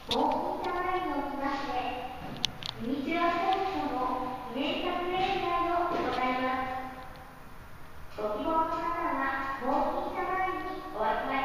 ウォーキングラインを来まして、ミニチュアセレクションの記念撮影会を行います。ご希望の方はウォーキングラインにお集まり